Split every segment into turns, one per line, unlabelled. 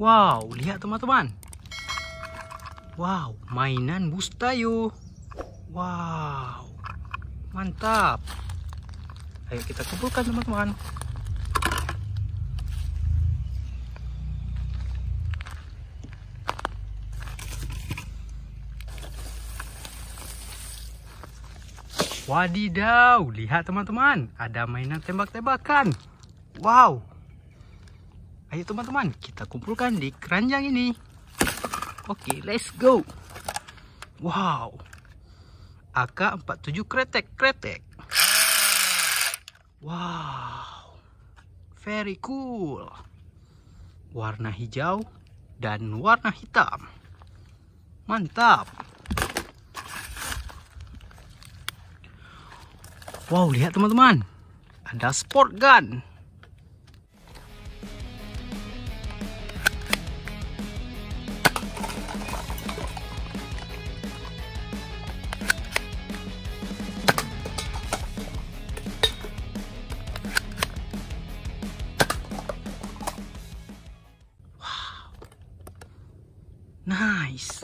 Wow, lihat teman-teman. Wow, mainan Bustayo. Wow, mantap. Ayo kita kumpulkan teman-teman. Wadidaw, lihat teman-teman, ada mainan tembak-tembakan. Wow. Ayo teman-teman, kita kumpulkan di keranjang ini. Oke, let's go. Wow. AK-47 kretek. Wow. Very cool. Warna hijau dan warna hitam. Mantap. Wow, lihat teman-teman. Ada sport gun. Nice.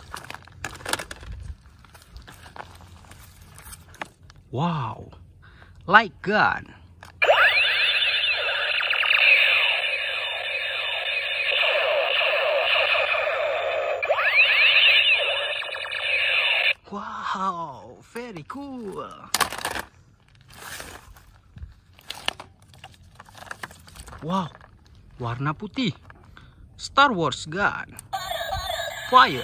Wow. Light gun. Wow, very cool. Wow, warna putih. Star Wars gun. Fire.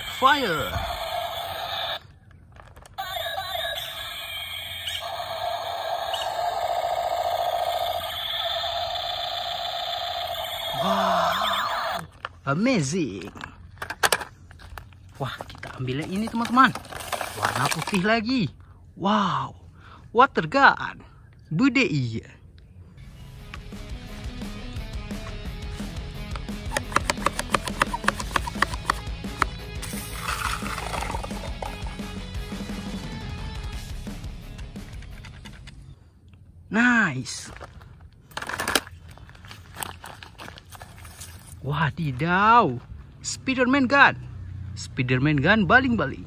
Wow, amazing. Wah, kita ambil yang ini teman-teman. Warna putih lagi. Wow, water gun. Bude iya. Nice. Wadidaw. Spiderman gun. Spiderman gun baling-baling.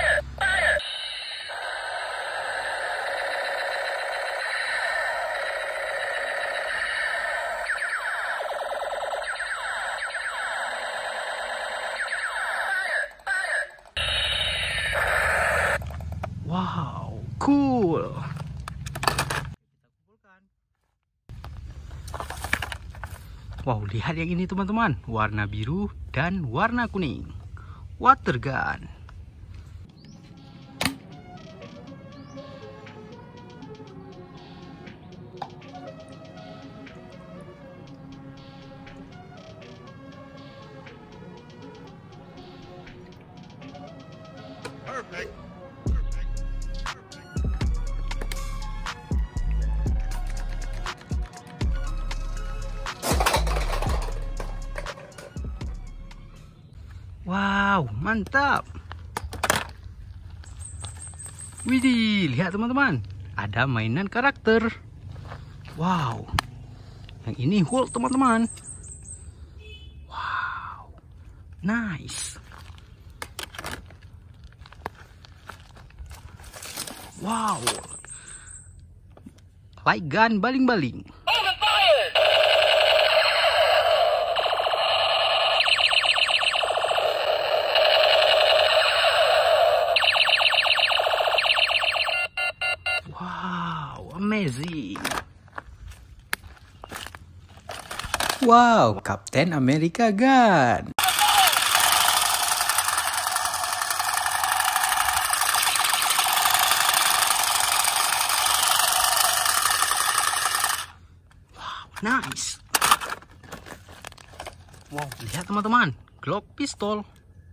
Wow, cool. Wow, lihat yang ini teman-teman. Warna biru dan warna kuning. Water gun.
Perfect.
Wow, mantap. Widih, lihat teman-teman. Ada mainan karakter. Wow. Yang ini Hulk teman-teman. Wow. Nice. Wow. Light gun baling-baling. Wow, amazing. Wow, Captain America gun. Wow, nice. Wow, lihat teman-teman, Glock pistol.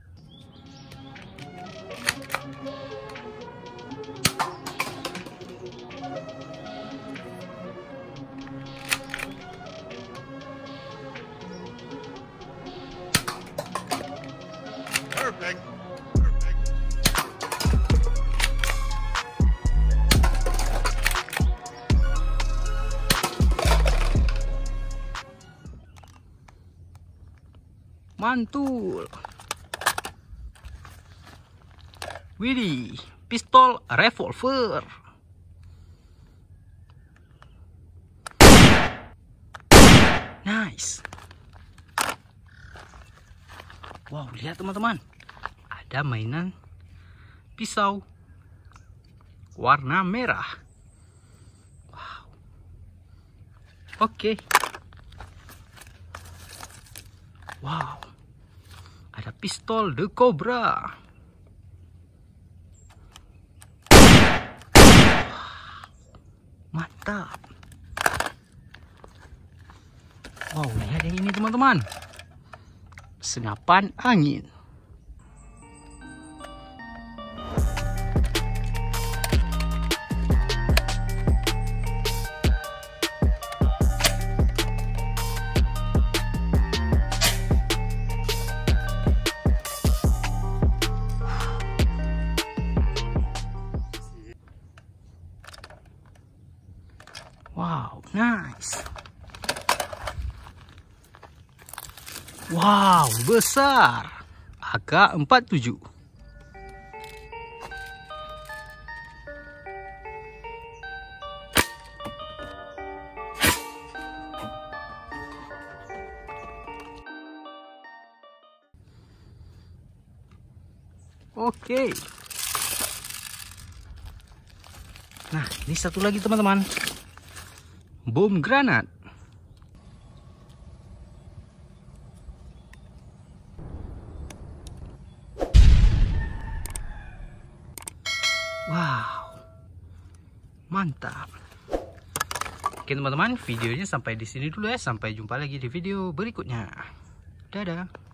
Perfect.
Mantul. Widih, pistol revolver. Nice. Wow, lihat teman-teman. Ada mainan pisau warna merah. Wow. Oke. Wow. Ada pistol The Cobra. Mantap. Wow, lihat yang ini teman-teman. Senapan angin. Wow, nice. Wow, besar. AK-47. Oke. Nah, ini satu lagi teman-teman. Bom granat. Wow, mantap. Oke teman-teman, videonya sampai di sini dulu ya. Sampai jumpa lagi di video berikutnya. Dadah.